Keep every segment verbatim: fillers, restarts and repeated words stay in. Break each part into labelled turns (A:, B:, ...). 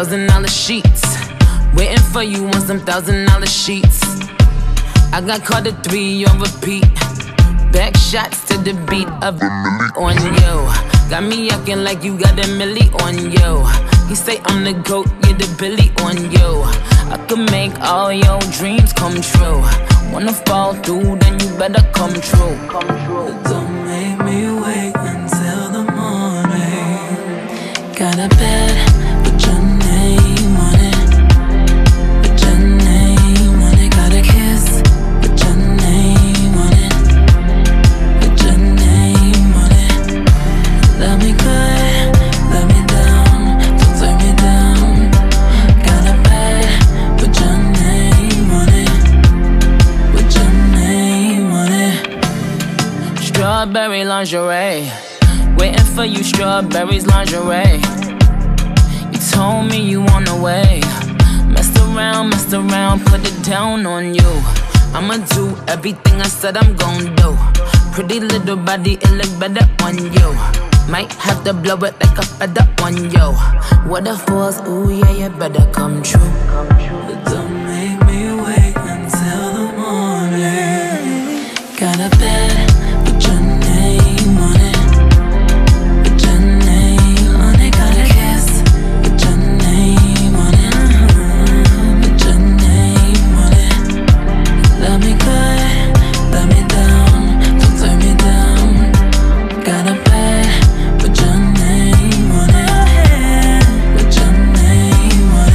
A: thousand dollar sheets. Waiting for you on some thousand dollar sheets. I got caught at three on repeat. Back shots to the beat of on you. Got me acting like you got a milli on you. He say I'm the GOAT, you're the Billy on you. I could make all your dreams come true. Wanna fall through, then you better come true. Come true.
B: Don't make me wait until the morning. Got a bed with your name on it. With your name on it. Got a kiss with your name on it. With your name on it. Love me good, love me down, don't turn me down. Got a bed with your name on it. With your name on it.
A: Strawberry lingerie. Waiting for you, strawberries lingerie. You told me you on the way. Messed around, messed around, put it down on you. I'ma do everything I said I'm gon' do. Pretty little body, it look better on you. Might have to blow it like a feather on you. What if was, ooh yeah, you better come true.
B: But don't make me wait until the morning. Got a bed with your name on it. With your name on it. Got a kiss with your name on it. With your name on it. Love me good, love me down, don't turn me down. Got a bed with your name on it. With your name on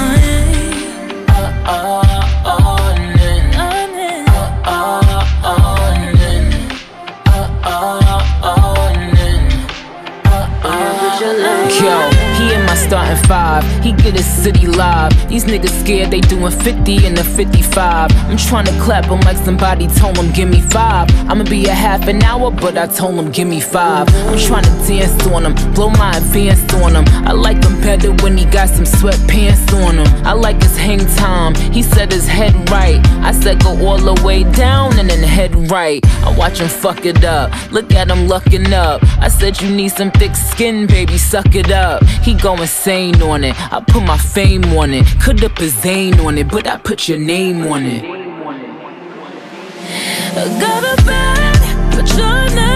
B: it.
A: Uh, uh, on it. Uh, uh, on it. Uh, uh, on it. Uh, uh. Yo, he in my starting five. He get his city live. These niggas scared they doing fifty in the fifty-five. I'm tryna clap him like somebody told him give me five. I'ma be a half an hour, but I told him give me five. I'm tryna dance on him, blow my advance on him. I like him better when he got some sweatpants on him. I like his hang time, he said his head right. I said go all the way down and then head right. I watch him fuck it up, look at him lucking up. I said you need some thick skin, baby, suck it up. He go insane on it, I put my fame on it. Coulda put Zane on it, but I put your name on it.
B: I got a bed with your name.